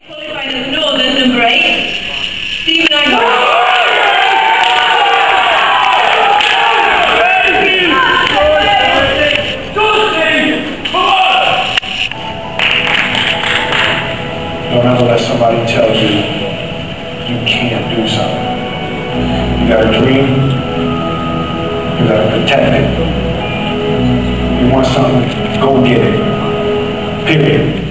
Qualifying as Northern, number 8, Stephen Anglo. Don't ever let somebody tell you you can't do something. You got a dream, you got to protect it. You want something, go get it. Period.